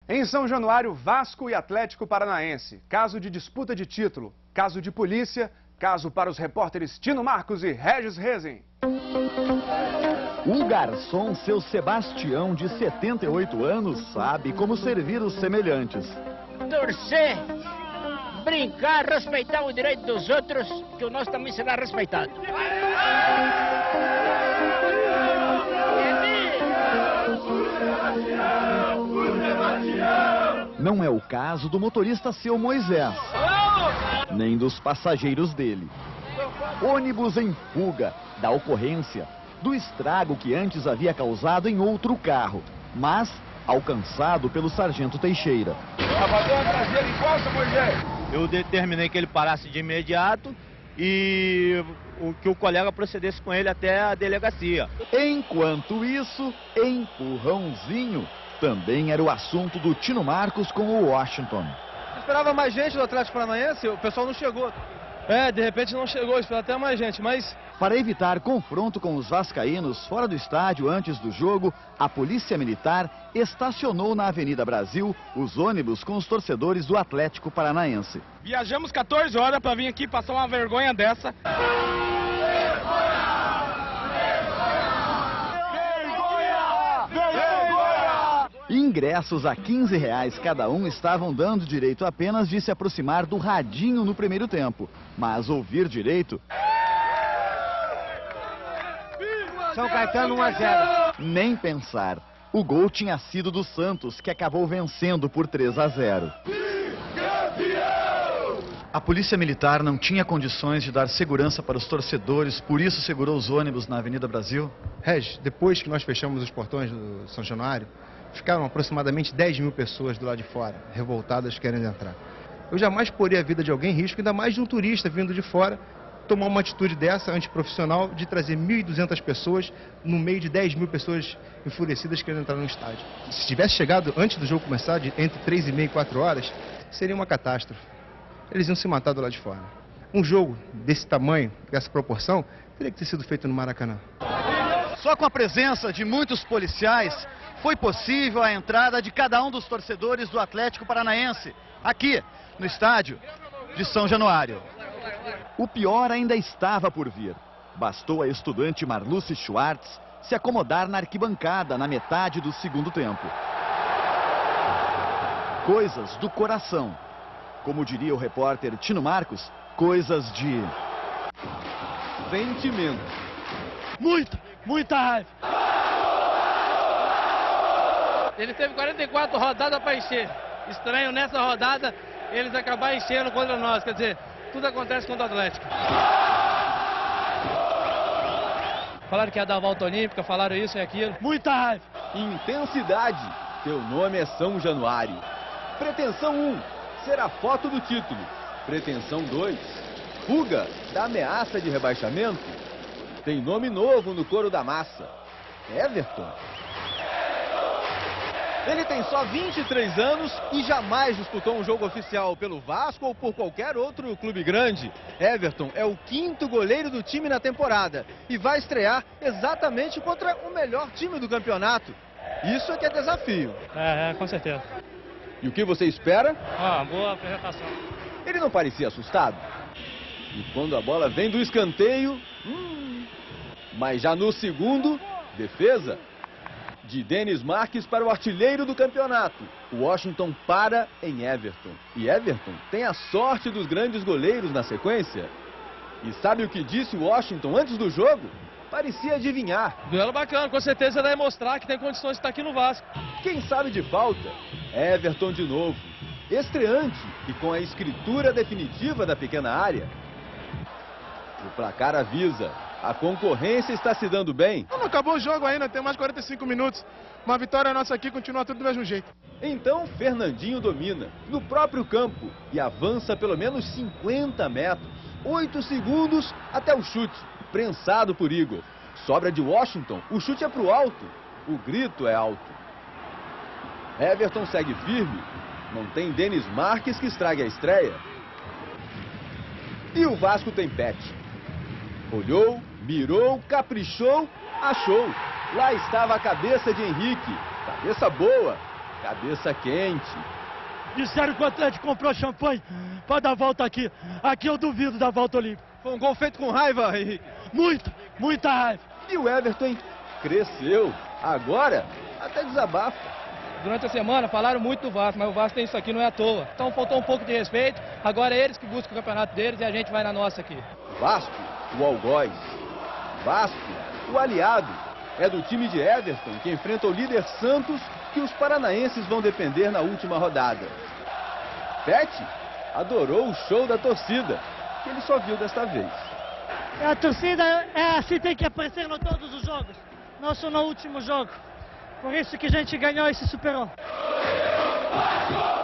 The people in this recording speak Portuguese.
Em São Januário, Vasco e Atlético Paranaense. Caso de disputa de título, caso de polícia, caso para os repórteres Tino Marcos e Regis Rezin. O garçom, seu Sebastião, de 78 anos, sabe como servir os semelhantes. Torcer, brincar, respeitar o direito dos outros, que o nosso também será respeitado. Não é o caso do motorista seu Moisés, nem dos passageiros dele. Ônibus em fuga da ocorrência, do estrago que antes havia causado em outro carro, mas alcançado pelo sargento Teixeira. Abandona a traseira em costa, Moisés. Eu determinei que ele parasse de imediato e que o colega procedesse com ele até a delegacia. Enquanto isso, empurrãozinho também era o assunto do Tino Marcos com o Washington. Esperava mais gente do Atlético Paranaense, o pessoal não chegou. De repente não chegou, esperava até mais gente, mas... Para evitar confronto com os vascaínos fora do estádio antes do jogo, a Polícia Militar estacionou na Avenida Brasil os ônibus com os torcedores do Atlético Paranaense. Viajamos 14 horas para vir aqui passar uma vergonha dessa. Ingressos a R$15 cada um estavam dando direito apenas de se aproximar do radinho no primeiro tempo. Mas ouvir direito... São Caetano 1-0. Nem pensar. O gol tinha sido do Santos, que acabou vencendo por 3-0. A Polícia Militar não tinha condições de dar segurança para os torcedores, por isso segurou os ônibus na Avenida Brasil? Regis, depois que nós fechamos os portões do São Januário, ficaram aproximadamente 10 mil pessoas do lado de fora, revoltadas, querendo entrar. Eu jamais poria a vida de alguém em risco, ainda mais de um turista vindo de fora, tomar uma atitude dessa, antiprofissional, de trazer 1.200 pessoas no meio de 10 mil pessoas enfurecidas querendo entrar no estádio. Se tivesse chegado antes do jogo começar, entre 3h30 e 4 horas, seria uma catástrofe. Eles iam se matar do lado de fora. Um jogo desse tamanho, dessa proporção, teria que ter sido feito no Maracanã. Só com a presença de muitos policiais, foi possível a entrada de cada um dos torcedores do Atlético Paranaense, aqui no estádio de São Januário. O pior ainda estava por vir. Bastou a estudante Marluce Schwartz se acomodar na arquibancada na metade do segundo tempo. Coisas do coração. Como diria o repórter Tino Marcos, coisas de... sentimento. Muita raiva. Ele teve 44 rodadas para encher. Estranho nessa rodada eles acabaram enchendo contra nós. Quer dizer, tudo acontece contra o Atlético. Falaram que ia dar a volta olímpica, falaram isso e aquilo. Muita raiva. Intensidade. Seu nome é São Januário. Pretensão 1, ser a foto do título. Pretensão 2, fuga da ameaça de rebaixamento. Tem nome novo no coro da massa. Everton. Ele tem só 23 anos e jamais disputou um jogo oficial pelo Vasco ou por qualquer outro clube grande. Everton é o 5º goleiro do time na temporada e vai estrear exatamente contra o melhor time do campeonato. Isso é que é desafio. Com certeza. E o que você espera? Boa apresentação. Ele não parecia assustado. E quando a bola vem do escanteio... Mas já no segundo, defesa... de Denis Marques para o artilheiro do campeonato. O Washington para em Everton. E Everton tem a sorte dos grandes goleiros na sequência. E sabe o que disse o Washington antes do jogo? Parecia adivinhar. Duelo bacana, com certeza vai mostrar que tem condições de estar aqui no Vasco. Quem sabe de falta? Everton de novo. Estreante e com a escritura definitiva da pequena área. O placar avisa. A concorrência está se dando bem. Não acabou o jogo ainda, tem mais 45 minutos. Uma vitória nossa aqui, continua tudo do mesmo jeito. Então Fernandinho domina, no próprio campo, e avança pelo menos 50 metros. 8 segundos até o chute, prensado por Igor. Sobra de Washington, o chute é pro alto. O grito é alto. Everton segue firme. Não tem Denis Marques que estrague a estreia. E o Vasco tem Pet. Olhou, mirou, caprichou, achou. Lá estava a cabeça de Henrique. Cabeça boa. Cabeça quente. Disseram que o Atlético comprou champanhe para dar volta aqui. Aqui eu duvido da volta olímpica. Foi um gol feito com raiva, Henrique. Muita raiva. E o Everton cresceu. Agora, até desabafa. Durante a semana falaram muito do Vasco, mas o Vasco tem isso aqui, não é à toa. Então faltou um pouco de respeito. Agora é eles que buscam o campeonato deles e a gente vai na nossa aqui. Vasco, o algoz. Vasco, o aliado. É do time de Everton, que enfrenta o líder Santos, que os paranaenses vão depender na última rodada. Pet adorou o show da torcida, que ele só viu desta vez. A torcida é assim, tem que aparecer em todos os jogos, não só no último jogo. Por isso que a gente ganhou e se superou.